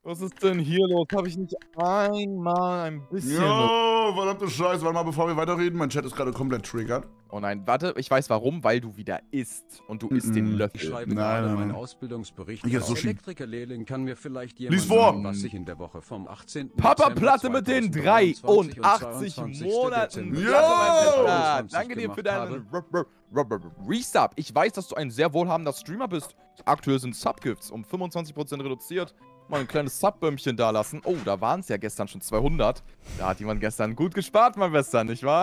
Was ist denn hier los? Habe ich nicht einmal ein bisschen... Jo, verdammte Scheiße. Warte mal, bevor wir weiterreden. Mein Chat ist gerade komplett triggert. Oh nein, warte, ich weiß warum, weil du wieder isst und du isst den Ich Löffel. schreibe gerade meinen Ausbildungsbericht. Ich esse Als Sushi. Elektrikerlehrling kann mir vielleicht jemand Lies vor. sagen, was ich in der Woche vom 18. Papa Dezember Platte mit den 2023 und 83 22. Monaten. Dezember Jo! 2023 Danke dir für gemacht deinen Resub. Ich weiß, dass du ein sehr wohlhabender Streamer bist. Aktuell sind Subgifts um 25% reduziert. Mal ein kleines Subbömmchen da lassen. Oh, da waren es ja gestern schon 200. Da hat jemand gestern gut gespart, mein Bester, nicht wahr?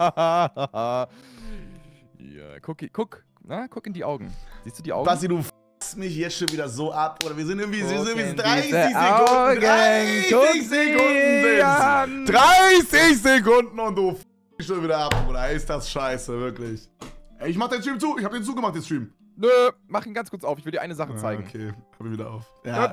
Ja, guck in die Augen. Siehst du die Augen? Basti, du f***st mich jetzt schon wieder so ab. Oder wir sind irgendwie 30 diese Sekunden. Augen. 30 Sekunden sind's. 30 Sekunden und du f***st schon wieder ab, Bruder. Ist das scheiße, wirklich. Ey, ich mach den Stream zu. Ich hab den zugemacht, den Stream. Nö, mach ihn ganz kurz auf. Ich will dir eine Sache zeigen. Okay, hab ihn wieder auf. Ja,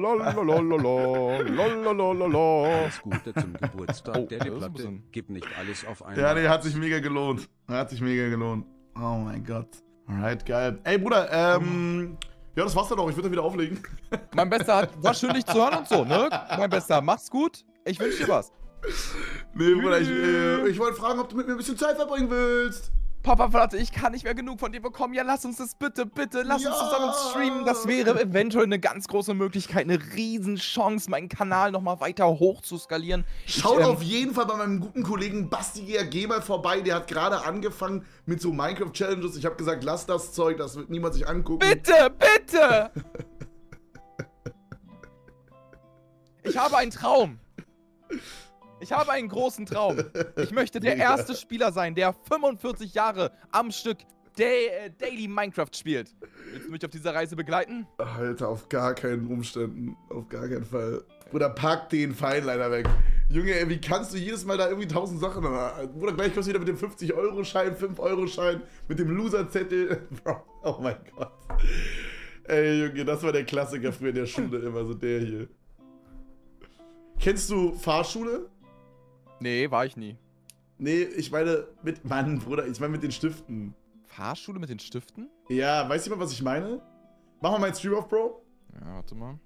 Alles Gute zum Geburtstag, Oh, der das ist ein Platte. bisschen- Gib nicht alles auf einmal. Ja, nee, hat sich mega gelohnt. Hat sich mega gelohnt. Oh mein Gott. Alright, geil. Ey, Bruder, ja, das war's dann auch. Ich würde dann wieder auflegen. Mein Bester, war schön, dich zu hören und so, ne? Mein Bester, mach's gut. Ich wünsche dir was. Nee, Bruder, ich wollte fragen, ob du mit mir ein bisschen Zeit verbringen willst. Papa Platte, ich kann nicht mehr genug von dir bekommen. Ja, lass uns das bitte, lass uns zusammen streamen. Das wäre eventuell eine ganz große Möglichkeit, eine Riesenchance, meinen Kanal nochmal weiter hoch zu skalieren. Schaut auf jeden Fall bei meinem guten Kollegen Basti GRG mal vorbei. Der hat gerade angefangen mit so Minecraft-Challenges. Ich habe gesagt, lass das Zeug, das wird niemand sich angucken. Bitte! Ich habe einen Traum. Ich habe einen großen Traum. Ich möchte der erste Spieler sein, der 45 Jahre am Stück Daily Minecraft spielt. Willst du mich auf dieser Reise begleiten? Alter, auf gar keinen Umständen. Auf gar keinen Fall. Bruder, pack den Pfeil leider weg. Junge, ey, wie kannst du jedes Mal da irgendwie 1000 Sachen... Bruder, gleich kommst du wieder mit dem 50-Euro-Schein, 5-Euro-Schein, mit dem Loser-Zettel. Oh mein Gott. Ey, Junge, das war der Klassiker früher in der Schule immer, so der hier. Kennst du Fahrschule? Nee, war ich nie. Nee, ich meine mit... Mann, Bruder, ich meine mit den Stiften. Fahrschule mit den Stiften? Ja, weißt du mal, was ich meine? Mach mal meinen Stream auf, Bro. Ja, warte mal.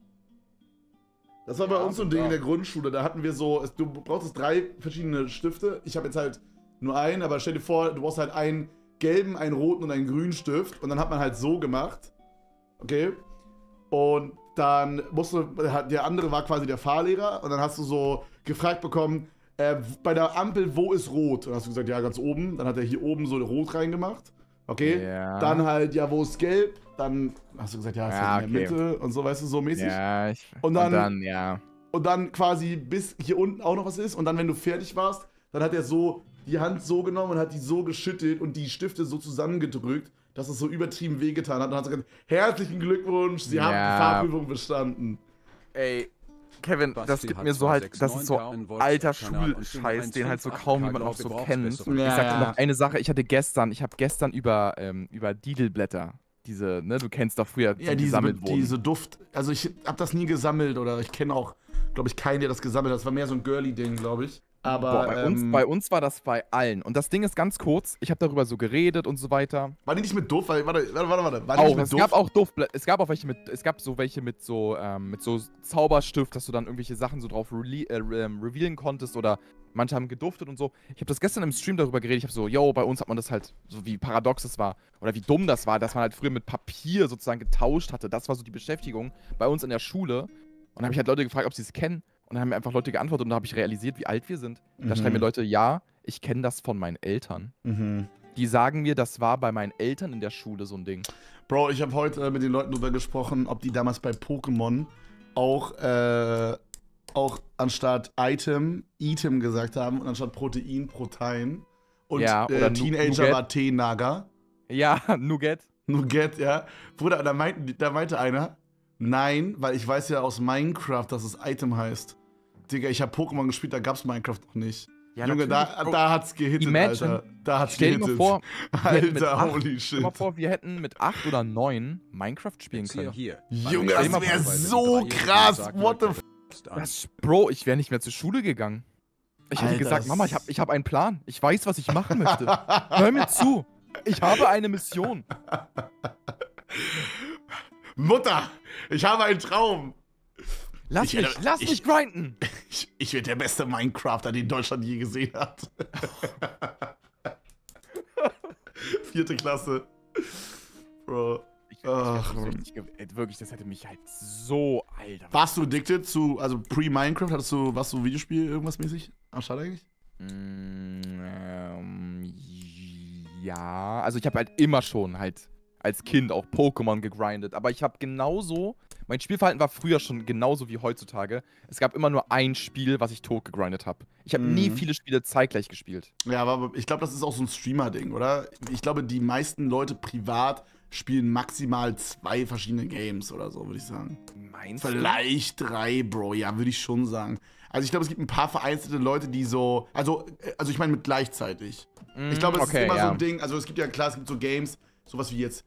Das war bei uns so ein Ding in der Grundschule. Da hatten wir so... Du brauchst 3 verschiedene Stifte. Ich habe jetzt halt nur einen, aber stell dir vor, du brauchst halt einen gelben, einen roten und einen grünen Stift. Und dann hat man halt so gemacht. Okay? Und dann musste... Der andere war quasi der Fahrlehrer. Und dann hast du so gefragt bekommen... bei der Ampel, wo ist rot? Und dann hast du gesagt, ja, ganz oben. Dann hat er hier oben so rot reingemacht. Okay? Ja. Dann halt, ja, wo ist gelb? Dann hast du gesagt, ja, ist Ja, halt in der okay. Mitte und so, weißt du, so mäßig. Ja, Und dann- ja. Und dann quasi bis hier unten auch noch was ist. Und dann, wenn du fertig warst, dann hat er so die Hand so genommen und hat die so geschüttelt und die Stifte so zusammengedrückt, dass es so übertrieben wehgetan hat. Und dann hat er gesagt, herzlichen Glückwunsch, Sie haben die Fahrprüfung bestanden. Ey, Kevin, Basti das gibt hat mir so halt, das 269 ist so in WhatsApp alter Kanal und Schulscheiß, den halt so 158 kaum jemand noch so gebraucht, kennt. bessere- Ich sag dir Ja. noch eine Sache, ich habe gestern über Didelblätter, diese, ne, du kennst doch früher, die gesammelt wurden. diese Duft. Also ich hab das nie gesammelt oder ich kenne auch, glaube ich, keinen, der das gesammelt hat. Das war mehr so ein Girly-Ding, glaube ich. Aber Boah, bei uns war das bei allen. Und das Ding ist ganz kurz, ich habe darüber so geredet und so weiter. war die nicht mit Duft? Warte. War die nicht Auch, mit es Duft? gab auch Duftblätter, es gab so welche mit so Zauberstift, dass du dann irgendwelche Sachen so drauf revealen konntest oder manche haben geduftet und so. Ich habe das gestern im Stream darüber geredet, ich habe so, yo, bei uns hat man das halt, so wie paradox es war oder wie dumm das war, dass man halt früher mit Papier sozusagen getauscht hatte. Das war so die Beschäftigung bei uns in der Schule. Und dann habe ich halt Leute gefragt, ob sie es kennen. Und dann haben mir einfach Leute geantwortet und da habe ich realisiert, wie alt wir sind. Da schreiben mir Leute, ja, ich kenne das von meinen Eltern. Die sagen mir, das war bei meinen Eltern in der Schule so ein Ding. Bro, ich habe heute mit den Leuten drüber gesprochen, ob die damals bei Pokémon auch anstatt Item gesagt haben und anstatt Protein Protein. Und Ja, oder Teenager Nougat. war T-Naga. Ja, Nougat. Nougat, ja. Bruder, da meinte einer, nein, weil ich weiß ja aus Minecraft, dass es Item heißt. Digga, ich habe Pokémon gespielt, da gab's Minecraft noch nicht. Ja, Junge, natürlich, Bro. da hat's gehittet, Imagine, Alter. Da hat's Stell dir mal gehittet. vor, wir hätten mit Alter, 8, holy stell dir shit. mal vor, wir hätten mit 8 oder 9 Minecraft spielen Jetzt hier, können. hier. Junge, Stell dir das mal wäre vor, so krass. What the f... Bro, ich wäre nicht mehr zur Schule gegangen. Ich hätte Alter, gesagt, Mama, ich hab einen Plan. Ich weiß, was ich machen möchte. Hör mir zu. Ich habe eine Mission. Mutter, ich habe einen Traum. Lass mich grinden! Ich werde der beste Minecrafter, den Deutschland je gesehen hat. 4. Klasse. Bro. Wirklich, das hätte mich halt so, Alter. Warst du addicted zu, also pre-Minecraft, warst du Videospiel irgendwas mäßig am Start eigentlich? Ja, also ich habe halt immer schon halt als Kind auch Pokémon gegrindet, aber ich habe genauso, mein Spielverhalten war früher schon genauso wie heutzutage. Es gab immer nur ein Spiel, was ich tot gegrindet habe. Ich habe nie viele Spiele zeitgleich gespielt. Ja, aber ich glaube, das ist auch so ein Streamer-Ding, oder? Ich glaube, die meisten Leute privat spielen maximal 2 verschiedene Games oder so, würde ich sagen. Meinst du? Vielleicht 3, Bro, ja, würde ich schon sagen. Also ich glaube, es gibt ein paar vereinzelte Leute, die so, also ich meine mit gleichzeitig. Ich glaube, es ist immer so ein Ding, also es gibt ja, klar, es gibt so Games, sowas wie jetzt,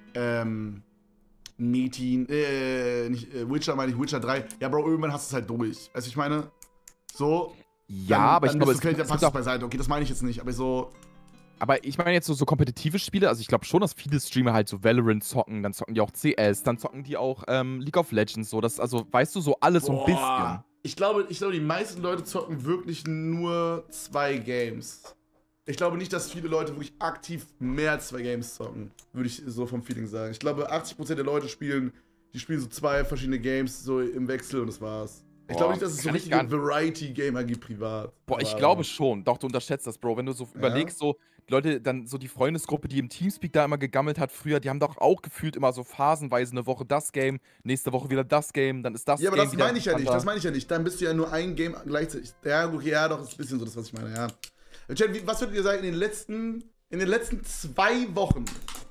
Metin, Witcher meine ich, Witcher 3. Ja, Bro, irgendwann hast du es halt durch. Also ich meine, so. Ja, dann, aber dann ich glaube, dann packst du es beiseite. Okay, das meine ich jetzt nicht, aber so. Aber ich meine jetzt so kompetitive Spiele, also ich glaube schon, dass viele Streamer halt so Valorant zocken, dann zocken die auch CS, dann zocken die auch League of Legends, so, das, also, weißt du, so alles so ein bisschen. Ich glaube, die meisten Leute zocken wirklich nur 2 Games. Ich glaube nicht, dass viele Leute wirklich aktiv mehr als 2 Games zocken, würde ich so vom Feeling sagen. Ich glaube, 80% der Leute spielen so 2 verschiedene Games so im Wechsel und das war's. Ich glaube nicht, dass es so richtige Variety-Gamer gibt privat. Boah, ich glaube schon. Doch, du unterschätzt das, Bro. Wenn du so überlegst, so die Leute, dann so die Freundesgruppe, die im Teamspeak da immer gegammelt hat früher, die haben doch auch gefühlt immer so phasenweise eine Woche das Game, nächste Woche wieder das Game, dann ist das Game. Ja, aber das meine ich ja nicht, das meine ich ja nicht. Dann bist du ja nur ein Game gleichzeitig. Ja, okay, ja, doch, ist ein bisschen so das, was ich meine, ja. Chat, was würdet ihr sagen, in den letzten 2 Wochen?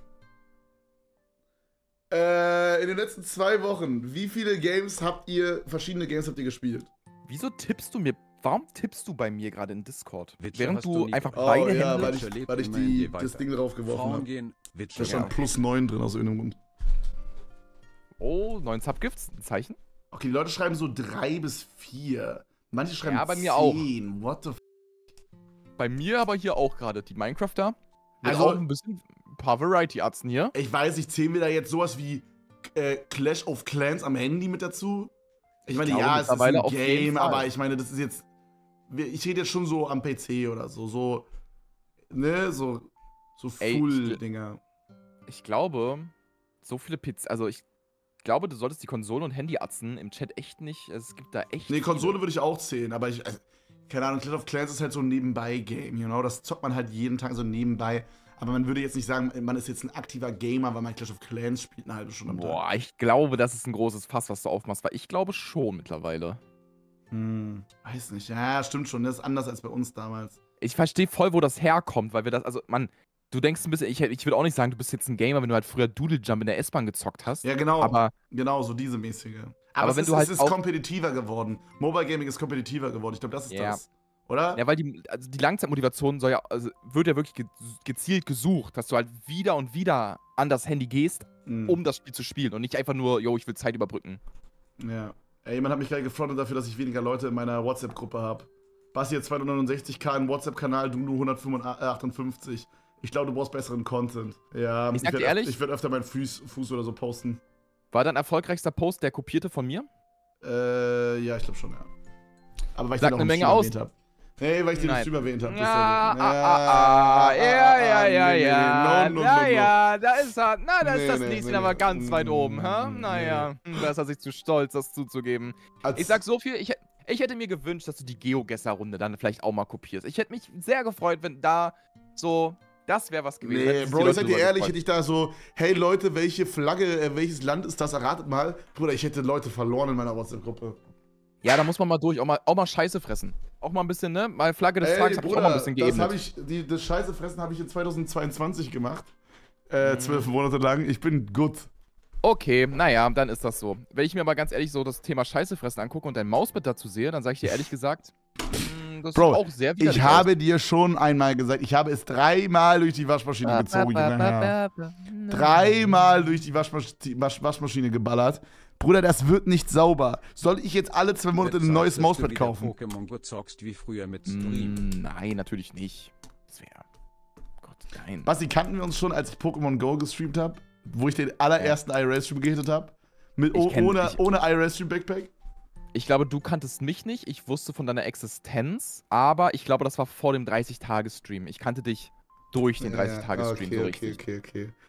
In den letzten 2 Wochen, wie viele verschiedene Games habt ihr gespielt? Wieso tippst du mir? Warum tippst du bei mir gerade in Discord? Witcher, Während du einfach beide Hände... Ja, weil ich das Ding drauf geworfen habe. Da stand +9 drin aus irgendeinem Grund. Oh, 9 Subgifts, ein Zeichen. Okay, die Leute schreiben so 3 bis 4. Manche schreiben 10. Bei mir auch. What the f. Bei mir aber hier auch gerade die Minecrafter. Also auch ein paar Variety-Arzen hier. Ich weiß nicht, zählen wir da jetzt sowas wie Clash of Clans am Handy mit dazu? Ich meine, ja, es ist ein Game, aber ich meine, das ist jetzt. Ich rede jetzt schon so am PC oder so. So, ne, so Full-Dinger. Ich glaube, so viele PCs. Also, ich glaube, du solltest die Konsole- und Handy-Atzen im Chat echt nicht. Es gibt da echt. Nee, Konsole würde ich auch zählen, aber keine Ahnung, Clash of Clans ist halt so ein Nebenbei-Game, you know? Das zockt man halt jeden Tag so nebenbei. Aber man würde jetzt nicht sagen, man ist jetzt ein aktiver Gamer, weil man Clash of Clans spielt eine halbe Stunde am Tag. Boah, ich glaube, das ist ein großes Fass, was du aufmachst, weil ich glaube schon mittlerweile. Weiß nicht. Ja, stimmt schon. Das ist anders als bei uns damals. Ich verstehe voll, wo das herkommt, weil wir das, also, Mann, du denkst ein bisschen, ich würde auch nicht sagen, du bist jetzt ein Gamer, wenn du halt früher Doodle Jump in der S-Bahn gezockt hast. Ja, genau. Aber genau, so diese mäßige. Aber wenn du halt es ist kompetitiver geworden. Mobile Gaming ist kompetitiver geworden. Ich glaube, das ist das. Oder? Ja, weil die Langzeitmotivation wird ja wirklich gezielt gesucht, dass du halt wieder und wieder an das Handy gehst, um das Spiel zu spielen und nicht einfach nur, yo, ich will Zeit überbrücken. Ja. Ey, jemand hat mich gerade gefrontet dafür, dass ich weniger Leute in meiner WhatsApp-Gruppe habe. Basti hat 269k im WhatsApp-Kanal, du nur 158. Ich glaube, du brauchst besseren Content. Ja, ich sag dir ehrlich, ich werde öfter meinen Fuß oder so posten. War dein erfolgreichster Post der kopierte von mir? Ja, ich glaube schon, ja. Aber weil ich den auch eine Menge aus. Habe. Nee, weil ich den Stream erwähnt habe. Ja, da ist er. Na, da ist das nächste aber ganz weit oben. Naja, da ist er sich zu stolz, das zuzugeben. Ich sag so viel, ich hätte mir gewünscht, dass du die GeoGuessr-Runde dann vielleicht auch mal kopierst. Ich hätte mich sehr gefreut, wenn da so, das wäre was gewesen. Nee, Bro, ich sag dir ehrlich, hätte ich da so, hey Leute, welche Flagge, welches Land ist das, erratet mal. Bruder, ich hätte Leute verloren in meiner WhatsApp-Gruppe. Ja, da muss man mal durch, auch mal Scheiße fressen. Auch mal ein bisschen, ne? Mal Flagge des Tages hab ich auch mal ein bisschen geebnet. Das Scheiße fressen habe ich in 2022 gemacht. 12 Monate lang. Ich bin gut. Okay, naja, dann ist das so. Wenn ich mir aber ganz ehrlich so das Thema Scheiße fressen angucke und dein Mausbett dazu sehe, dann sage ich dir ehrlich gesagt, das ist auch sehr widerlich. Ich habe dir schon einmal gesagt, ich habe es 3-mal durch die Waschmaschine gezogen. 3-mal durch die Waschmaschine geballert. Bruder, das wird nicht sauber. Soll ich jetzt alle 2 Monate ein neues Mauspad kaufen? Pokémon Go zockst wie früher mit Stream. Nein, natürlich nicht. Das wäre... Gott, nein. Basti, kannten wir uns schon, als ich Pokémon Go gestreamt habe? Wo ich den allerersten IRL-Stream gehittet habe? Ohne IRL-Stream-Backpack? Ich glaube, du kanntest mich nicht. Ich wusste von deiner Existenz, aber ich glaube, das war vor dem 30-Tage-Stream. Ich kannte dich durch den 30-Tage-Stream so richtig. Okay.